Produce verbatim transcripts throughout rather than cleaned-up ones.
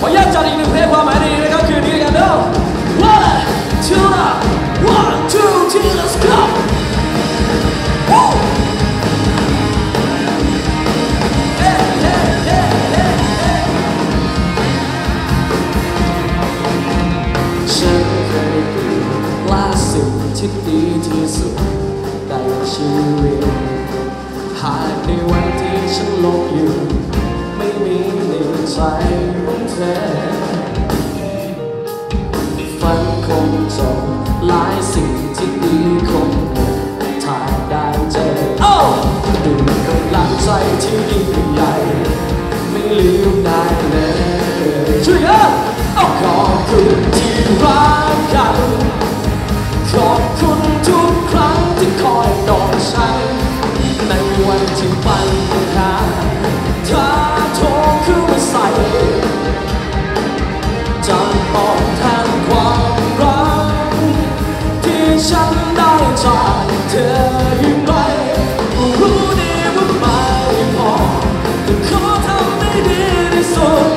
ขออนุญาตจัดอีกหนึ่งเพลงความหมายดีนะครับคืนนี้กันเด้อ one two one two three let's goที่ดีที่สุดในชีวิตหากในวันที่ฉันลงอยู่ไม่มีในใจของเธอฝันคงจบหลายสิ่งที่ดีคงหมดถ้าได้เจอโอ้ดูกำลังใจที่ยิ่งใหญ่ไม่ลืมได้เลยช่วยกันเอาขอบคุณที่รักกันขอบคุณทุกครั้งที่คอยกอดฉันในวันที่ปัญหาถ้าโทรเข้ามาใส่จะตอบแทนความรักที่ฉันได้จากเธออยู่ไหมรู้ดีว่าไม่พอแต่ขอทำให้ดีที่สุด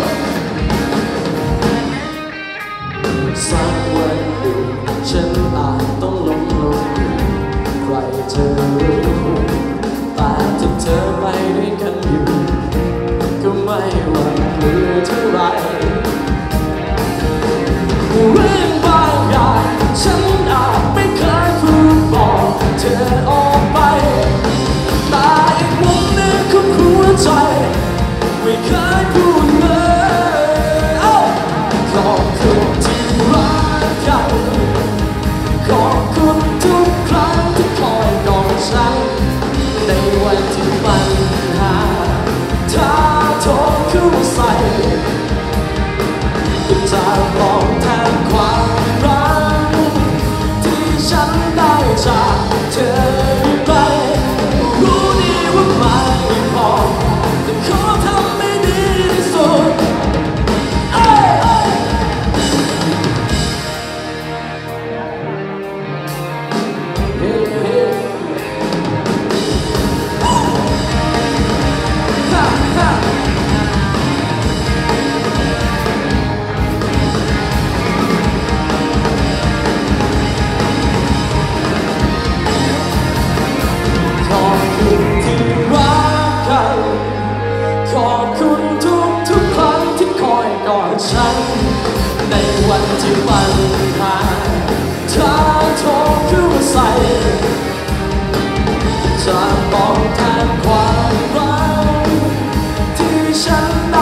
สักวันหนึ่งฉันอาจต้องล้มลงใครจะรู้แต่ถ้าเธอไปด้วยกันอยู่ก็ไม่หวั่นกลัวเท่าไรเรื่องบางอย่างฉันอาจไม่เคยพูดบอกเธอออกไปแต่อีกมุมหนึ่งของหัวใจไม่เคยพูดเลยขอบคุณที่รักกันขอบคุณทุกครั้งที่คอยกอดฉันในวันที่ปัญหาถ้าโทรเข้ามาใส่ก็จะบอกแทนความรักที่ฉันได้จากเธอไปรู้ดีว่าไม่พอแต่ขอทำให้ดีที่สุดขอบคุณทุกทุกครั้งที่คอยกอดฉันในวันที่ปัญหาถ้าโทรเข้ามาใส่จะบอกแทนความรักที่ฉัน